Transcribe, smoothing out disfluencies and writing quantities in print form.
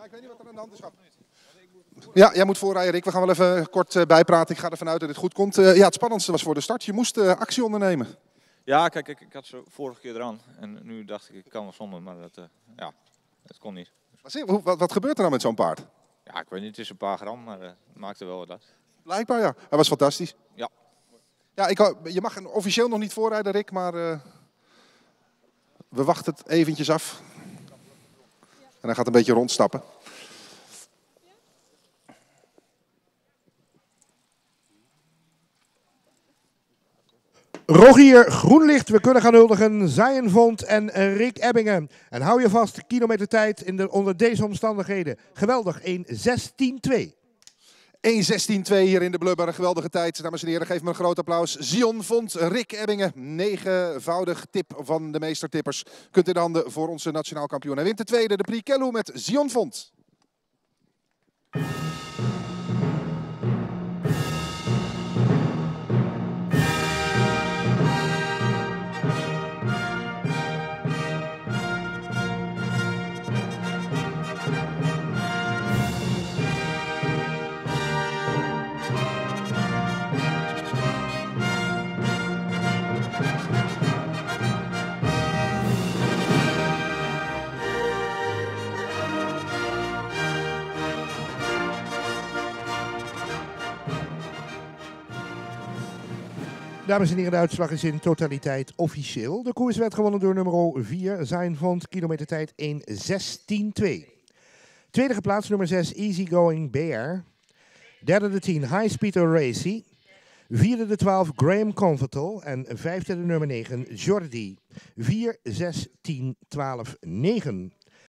ik weet niet wat er aan de hand is. Ja, jij moet voorrijden, Rick. We gaan wel even kort bijpraten. Ik ga ervan uit dat dit goed komt. Ja, het spannendste was voor de start. Je moest actie ondernemen. Ja, kijk, ik had ze vorige keer eraan. En nu dacht ik kan wel zonder, maar dat kon niet. Wat gebeurt er nou met zo'n paard? Ja, ik weet niet, het is een paar gram, maar het maakte wel wat uit. Blijkbaar, ja. Hij was fantastisch. Ja. Ja, je mag officieel nog niet voorrijden, Rick, maar we wachten het eventjes af. En hij gaat een beetje rondstappen. Rogier, groen licht. We kunnen gaan huldigen. Zion Vond en Rick Ebbingen. En hou je vast, kilometertijd onder deze omstandigheden. Geweldig, 1:16:2. 1:16:2 hier in de Blubber. Een geweldige tijd. Dames en heren, geef me een groot applaus. Zion Vond, Rick Ebbingen. 9voudig tip van de meestertippers. Kunt in de handen voor onze nationaal kampioen. Hij wint de tweede, de Prix Kello met Zion Vond. Dames en heren, de uitslag is in totaliteit officieel. De koers werd gewonnen door nummer 4, Zion Vond, kilometertijd 1:16:2. Tweede geplaatst nummer 6, Easygoing Bear. Derde de 10, High Speed Racy. Vierde de 12, Graham Comfortable. En vijfde de nummer 9, Jordi. 4, 6, 10, 12, 9.